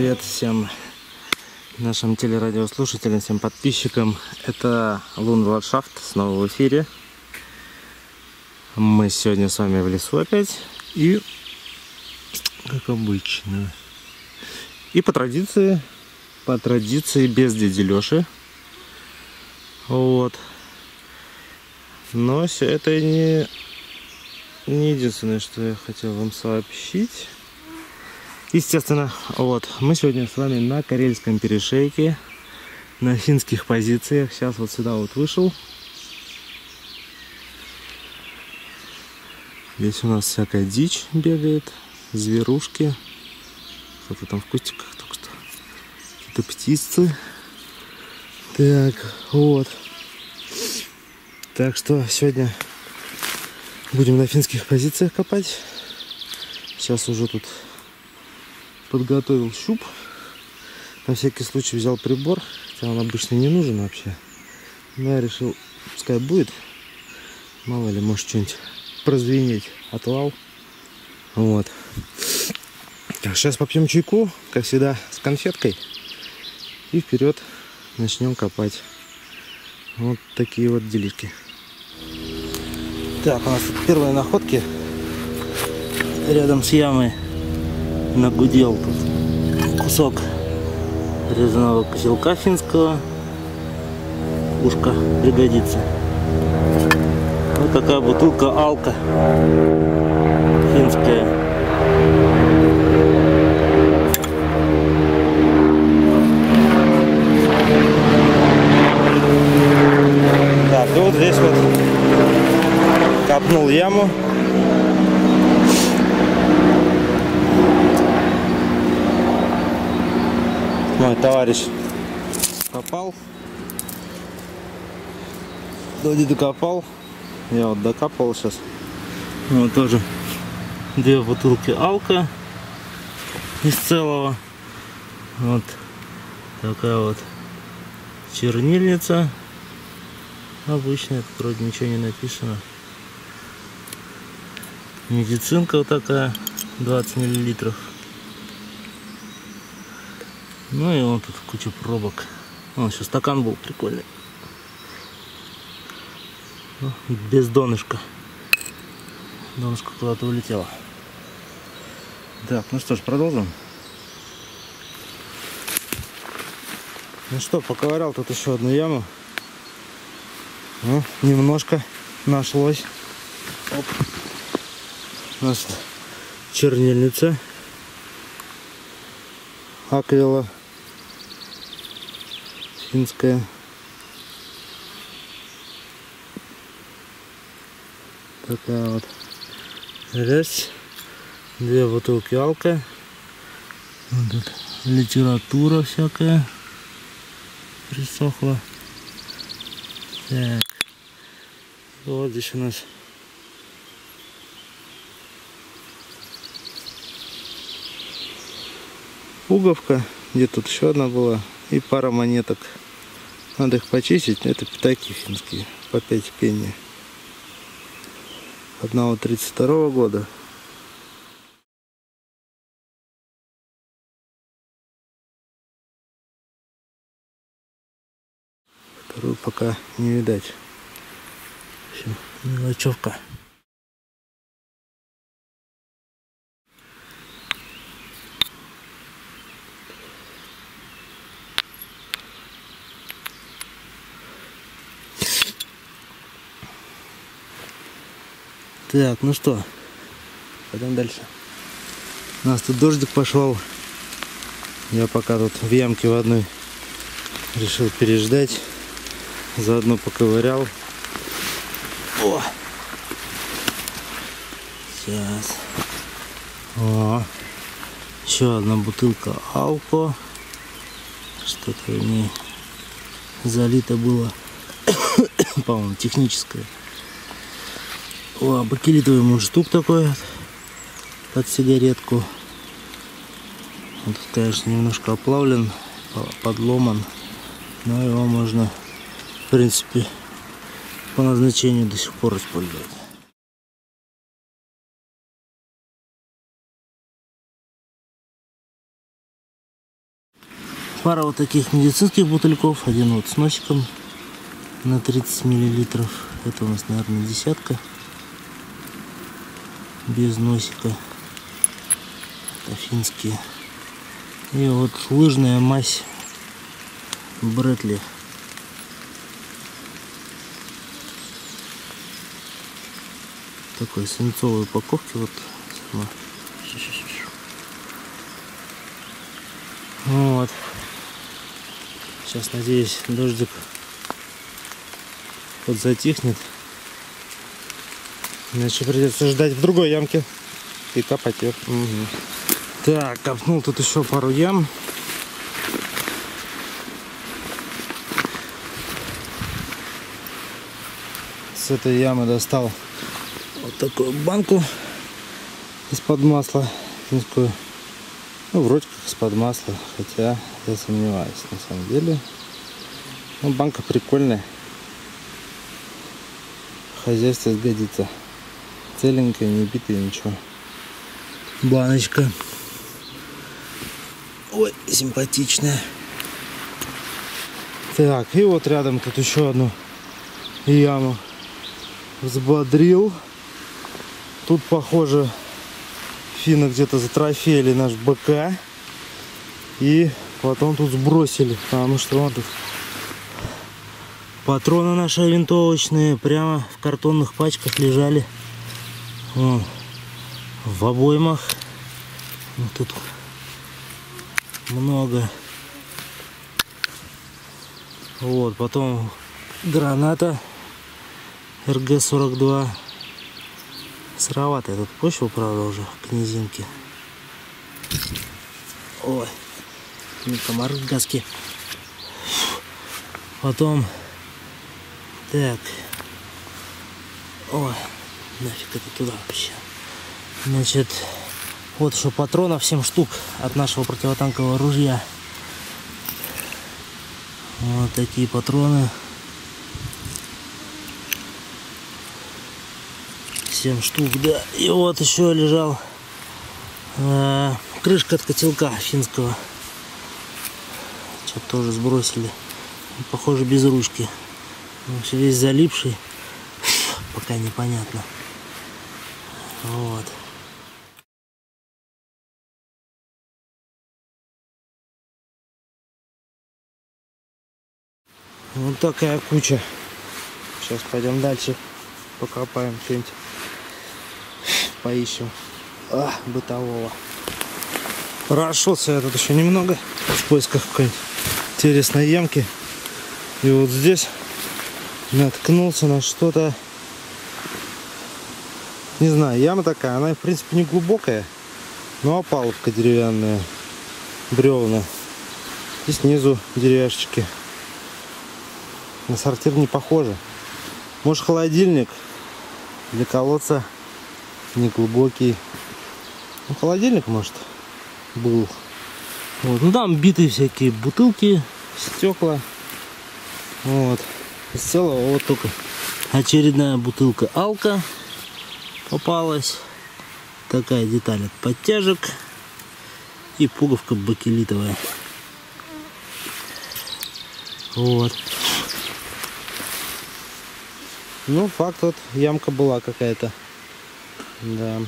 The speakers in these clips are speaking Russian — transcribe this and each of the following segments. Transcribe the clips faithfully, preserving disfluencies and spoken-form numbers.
Привет всем нашим телерадиослушателям, всем подписчикам. Это Лунландшафт снова в эфире. Мы сегодня с вами в лесу опять. И, как обычно, и по традиции, по традиции без дяди Лёши. Вот. Но это не, не единственное, что я хотел вам сообщить. Естественно, вот, мы сегодня с вами на Карельском перешейке, на финских позициях. Сейчас вот сюда вот вышел. Здесь у нас всякая дичь бегает, зверушки. Кто-то там в кустиках только что. Какие-то птицы. Так, вот. Так что сегодня будем на финских позициях копать. Сейчас уже тут подготовил щуп. На всякий случай взял прибор. Хотя он обычно не нужен вообще. Но я решил, пускай будет. Мало ли, может что-нибудь прозвенеть. Отвал. Вот. Так, сейчас попьем чайку, как всегда, с конфеткой. И вперед начнем копать. Вот такие вот делишки. Так, у нас тут первые находки. Рядом с ямой нагудел тут кусок резаного козелка финского. Ушко пригодится. Вот такая бутылка алка финская. Так, и вот здесь вот копнул яму. Мой товарищ копал, вроде докопал, я вот докапывал сейчас. Вот тоже две бутылки алка из целого. Вот такая вот чернильница обычная, тут вроде ничего не написано. Медицинка вот такая, двадцать миллилитров. Ну и вот тут куча пробок. О, еще стакан был прикольный. Ну, без донышка. Донышко куда-то улетело. Так, ну что ж, продолжим. Ну что, поковырял тут еще одну яму. Ну, немножко нашлось. Оп. У нас чернильница. Аквила финская. Такая вот. Раз. Две бутылки алка. Вот тут литература всякая присохла. Так. Вот здесь у нас пуговка, где тут еще одна была, и пара монеток. Надо их почистить. Это пятаки финские, по пять пенни. Одного тридцать второго года. Вторую пока не видать. В общем, мелочевка. Так, ну что, пойдем дальше. У нас тут дождик пошел. Я пока тут в ямке в одной решил переждать. Заодно поковырял. О! Сейчас. О! Еще одна бутылка алко. Что-то в ней залито было. По-моему, техническое. О, бакелитовый мундштук такой вот под сигаретку. Он тут, конечно, немножко оплавлен, подломан, но его можно, в принципе, по назначению до сих пор использовать. Пара вот таких медицинских бутыльков. Один вот с носиком на тридцать миллилитров. Это у нас, наверное, десятка. Без носика. Это финские. И вот лыжная мазь Брэдли. Такой свинцовой упаковки. Вот. Вот. Сейчас, надеюсь, дождик подзатихнет. Иначе придется ждать в другой ямке и копать ее. Угу. Так, копнул тут еще пару ям. С этой ямы достал вот такую банку из-под масла финскую. Ну, вроде как из-под масла, хотя я сомневаюсь на самом деле. Ну, банка прикольная. В хозяйстве сгодится. Целенькая, не битая, ничего. Баночка. Ой, симпатичная. Так, и вот рядом тут еще одну яму взбодрил. Тут, похоже, финны где-то затрофеяли наш БК. И потом тут сбросили. Потому что вот тут патроны наши винтовочные прямо в картонных пачках лежали. Вон, в обоймах. Вот тут много. Вот, потом граната эр гэ сорок два. Сыроватая тут почва, правда, уже к низинке. Ой, комары в газке. Потом, так, ой, нафиг это туда вообще. Значит, вот еще патронов семь штук от нашего противотанкового ружья. Вот такие патроны. семь штук, да. И вот еще лежал э, крышка от котелка финского. Что-то тоже сбросили. Похоже, без ручки. Вообще весь залипший. Пока непонятно. Вот. Вот такая куча. Сейчас пойдем дальше. Покопаем что-нибудь. Поищем. А, бытового. Прошелся я тут еще немного в поисках какой-нибудь интересной ямки. И вот здесь наткнулся на что-то. Не знаю, яма такая. Она, в принципе, не глубокая. Но опалубка деревянная. Бревна. И снизу деревяшечки. На сортир не похоже. Может, холодильник для колодца не глубокий. Ну, холодильник, может, был. Вот. Ну, там битые всякие бутылки, стекла. Вот. Из целого вот только очередная бутылка алка попалась. Такая деталь от подтяжек. И пуговка бакелитовая. Вот. Ну, факт, вот ямка была какая-то. Да.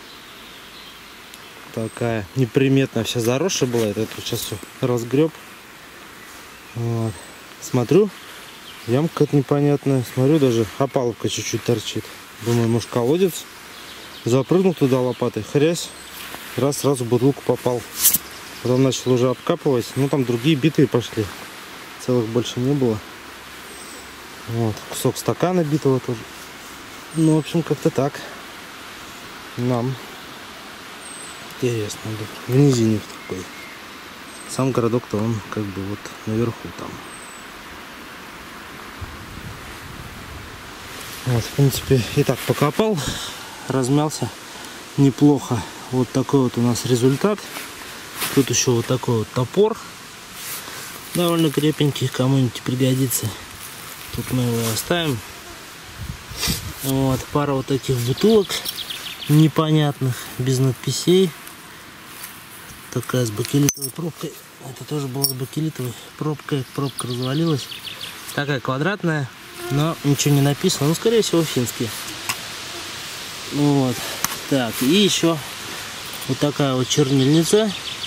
Такая неприметная, вся заросшая была. Это тут сейчас все разгреб. Вот. Смотрю, ямка какая-то непонятная. Смотрю, даже опалубка чуть-чуть торчит. Думаю, может, колодец. Запрыгнул туда лопатой, хрясь. Раз, сразу в бутылку попал. Потом начал уже обкапывать. Ну, там другие битые пошли. Целых больше не было. Вот, кусок стакана битого тоже. Ну, в общем, как-то так. Нам интересно. В низине такой. Сам городок-то он как бы вот наверху там. Вот, в принципе, и так покопал. Размялся неплохо. Вот такой вот у нас результат. Тут еще вот такой вот топор. Довольно крепенький, кому-нибудь пригодится. Тут мы его оставим. Вот, пара вот таких бутылок непонятных, без надписей. Такая с бакелитовой пробкой. Это тоже было с бакелитовой пробкой. Пробка развалилась. Такая квадратная, но ничего не написано. Ну, скорее всего, финский. Вот. Так, и еще вот такая вот чернильница.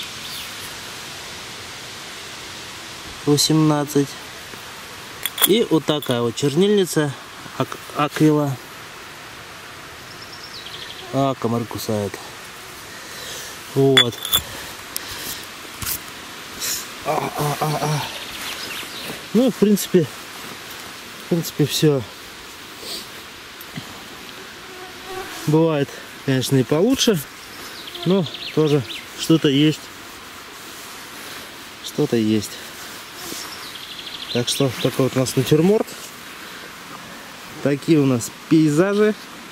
восемнадцать. И вот такая вот чернильница ак акрила. А, комар кусает. Вот. А, а, а, а. Ну, в принципе, в принципе, все. Бывает, конечно, и получше, но тоже что-то есть. Что-то есть. Так что такой вот у нас натюрморт. Такие у нас пейзажи.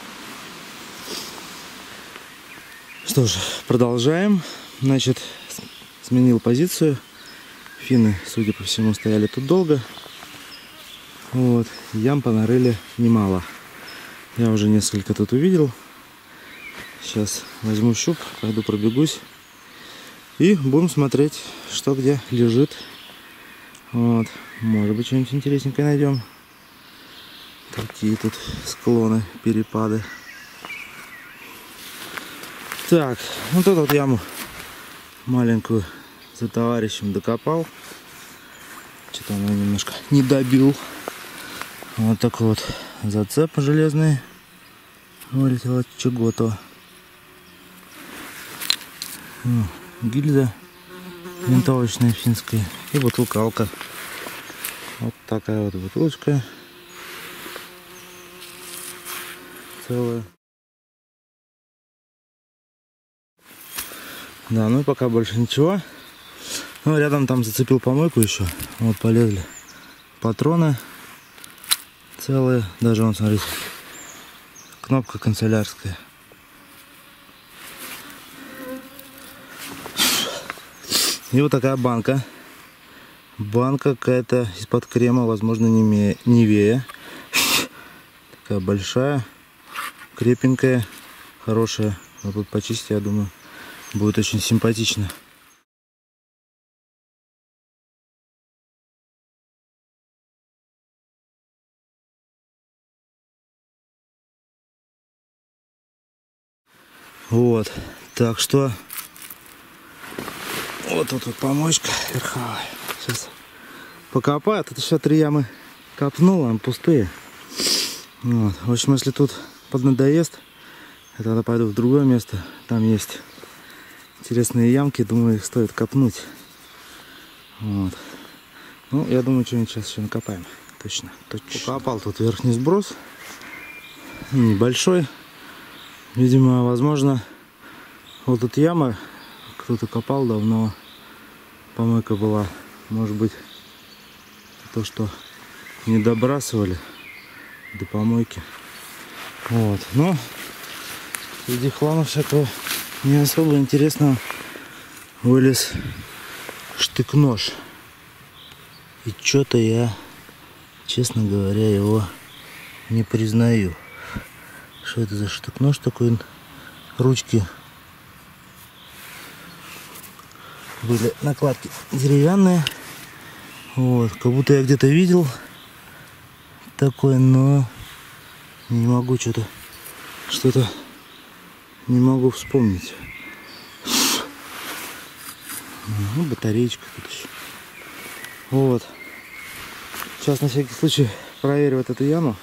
Что ж, продолжаем. Значит, сменил позицию. Финны, судя по всему, стояли тут долго. Вот, ям понарыли немало. Я уже несколько тут увидел. Сейчас возьму щуп, пойду пробегусь. И будем смотреть, что где лежит. Вот, может быть, что-нибудь интересненькое найдем. Такие тут склоны, перепады. Так, вот эту вот яму маленькую за товарищем докопал. Что-то он немножко не добил. Вот такой вот зацеп железный. Вылетел от чего-то. Ну, гильза винтовочная финская. И бутылка-алка. Вот такая вот бутылочка. Целая. Да, ну и пока больше ничего. Ну, рядом там зацепил помойку еще. Вот полезли патроны целые. Даже вон, смотрите, кнопка канцелярская. И вот такая банка. Банка какая-то из-под крема, возможно, Нивея. Такая большая, крепенькая, хорошая. Вот тут почистить, я думаю, будет очень симпатично. Вот, так что вот тут вот помоечка верховая. Сейчас покопаю. Тут еще три ямы копнул, они пустые. Вот. В общем, если тут поднадоест, я тогда пойду в другое место. Там есть интересные ямки, думаю, их стоит копнуть. Вот. Ну, я думаю, что-нибудь сейчас еще накопаем. Точно, точно. Покопал тут верхний сброс. Небольшой. Видимо, возможно, вот тут яма, кто-то копал давно, помойка была, может быть, то, что не добрасывали до помойки. Вот, но среди хлама всякого не особо интересного вылез штык-нож. И что-то я, честно говоря, его не признаю. Что это за штык-нож такой? Ручки были, накладки деревянные. Вот, как будто я где-то видел такой, но не могу что-то, что-то не могу вспомнить. Ну, батареечка тут еще. Вот. Сейчас на всякий случай проверю вот эту яму.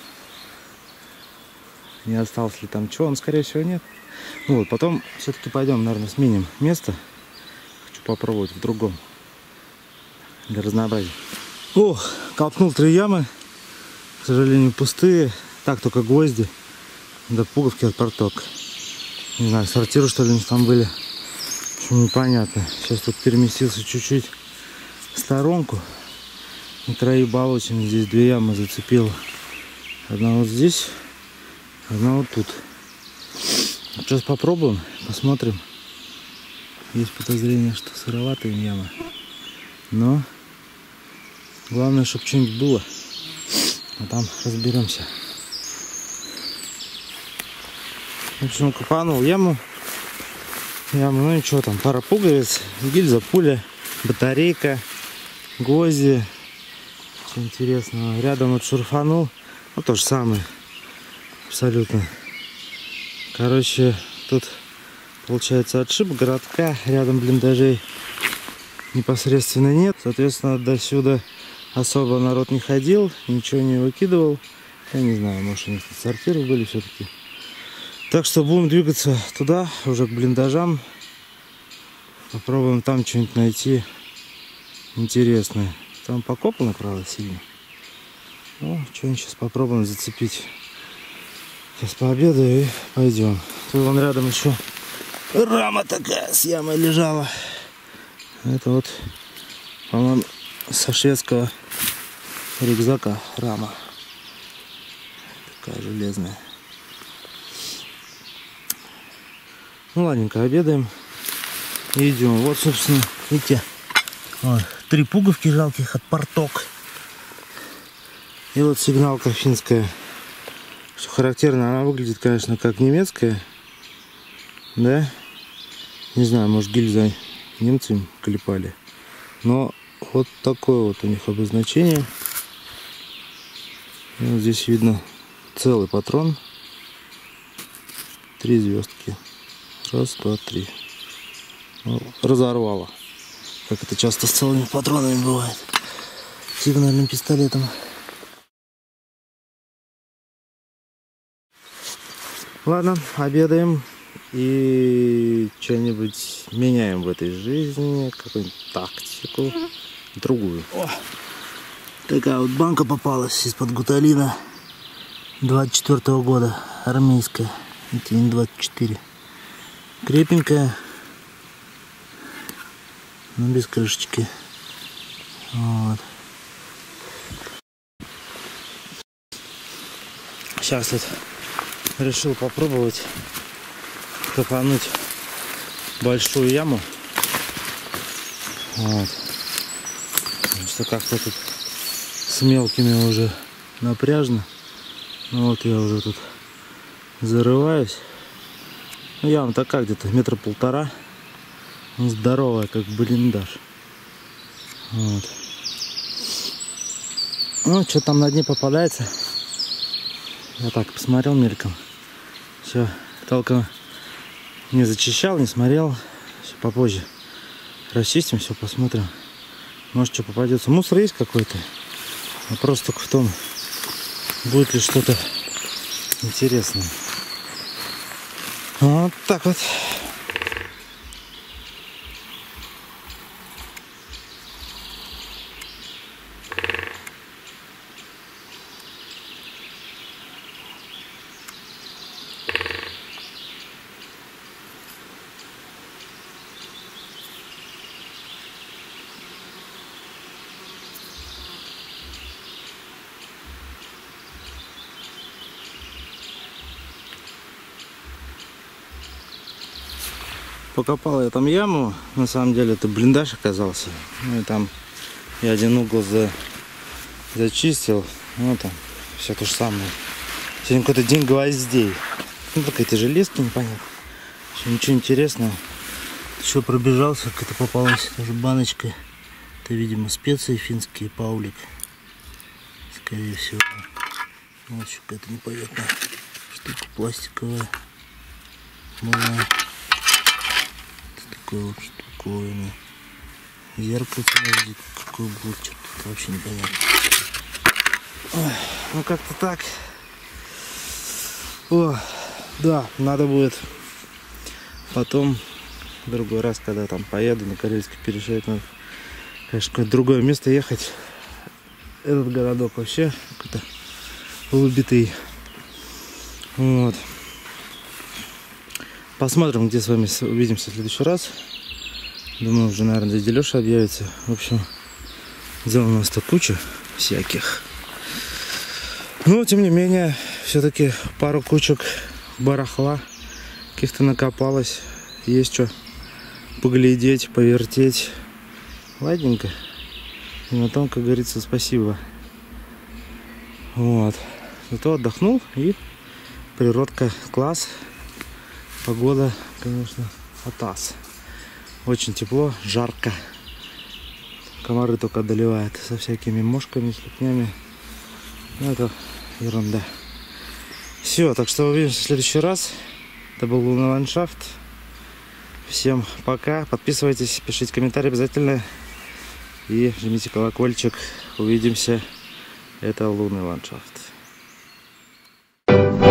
Не осталось ли там чего, он, скорее всего, нет. Ну вот, потом все-таки пойдем, наверное, сменим место. Хочу попробовать в другом. Для разнообразия. О, копнул три ямы. К сожалению, пустые. Так, только гвозди. Да пуговки от порток. Не знаю, сортиры, что ли, там были. В общем, непонятно. Сейчас тут переместился чуть-чуть в сторонку. На краю болотины здесь две ямы зацепил. Одна вот здесь. Одна вот тут. Сейчас попробуем, посмотрим. Есть подозрение, что сыроватая яма. Но главное, чтобы что-нибудь было. А там разберемся. В общем, копанул яму. Яму, ну и что там, пара пуговиц, гильза, пуля. батарейка, гвозди. Что интересного. Рядом вот шурфанул. Ну, то же самое. Абсолютно. Короче, тут получается отшиб городка. Рядом блиндажей непосредственно нет. Соответственно, до сюда особо народ не ходил. Ничего не выкидывал. Я не знаю, может, у них тут сортиры были все-таки. Так что будем двигаться туда, уже к блиндажам. Попробуем там что-нибудь найти интересное. Там покопано, правда, сильно. Ну, что-нибудь сейчас попробуем зацепить. Сейчас пообедаю и пойдем. Тут вон рядом еще рама такая с ямой лежала. Это вот, по-моему, со шведского рюкзака рама. Такая железная. Ну ладненько, обедаем и идем. Вот, собственно, видите, вот, три пуговки жалких от Порток. И вот сигналка финская. Что характерно, она выглядит, конечно, как немецкая. Да? Не знаю, может, гильза немцы клепали. Но вот такое вот у них обозначение. И вот здесь видно целый патрон. Три звездки. Раз, два, три. Ну, разорвало. Как это часто с целыми патронами бывает. Сигнальным пистолетом. Ладно, обедаем и что-нибудь меняем в этой жизни. Какую-нибудь тактику. Другую. О, такая вот банка попалась из-под гуталина. двадцать четвёртого года. Армейская. Это не двадцать четыре. Крепенькая, но без крышечки. Вот. Сейчас вот решил попробовать копануть большую яму. Вот. Потому что как-то тут с мелкими уже напряжно. Ну вот я уже тут зарываюсь. Ну, яма такая где-то метра полтора. Здоровая, как блиндаж. Вот. Ну, что там на дне попадается. Я так посмотрел мельком. Все, толком не зачищал, не смотрел. Все попозже расчистим, все посмотрим. Может, что попадется. Мусор есть какой-то. Вопрос только в том, будет ли что-то интересное. Вот так вот. Покопал я там яму, на самом деле это блиндаж оказался. Ну и там я один угол за... зачистил, ну там все то же самое. Сегодня какой-то день гвоздей. Ну какие-то железки непонятно. Еще ничего интересного. Еще пробежался, как-то попалась тоже баночка. Это, видимо, специи финские, паулик. Скорее всего. Вот еще какая-то непонятная штука пластиковая. Можно... Такой вот штуковина. Зеркальце может, какой будет, что-то вообще непонятно. Ой, ну как-то так. О, да, надо будет потом в другой раз, когда там поеду на Карельский перешейк, надо, конечно, в какое-то другое место ехать. Этот городок вообще какой-то улыбитый. Вот. Посмотрим, где с вами увидимся в следующий раз. Думаю, уже, наверное, дядя Леша объявится. В общем, дел у нас-то куча всяких. Но, тем не менее, все-таки пару кучек барахла каких-то накопалось. Есть что поглядеть, повертеть. Ладненько. И на том, как говорится, спасибо. Вот. Зато отдохнул, и природка класс. Погода, конечно, атас. Очень тепло, жарко. комары только одолевают со всякими мошками, слепнями. Ну, это ерунда. Все, так что увидимся в следующий раз. Это был лунный ландшафт. Всем пока. Подписывайтесь, пишите комментарии обязательно. И жмите колокольчик. Увидимся. Это лунный ландшафт.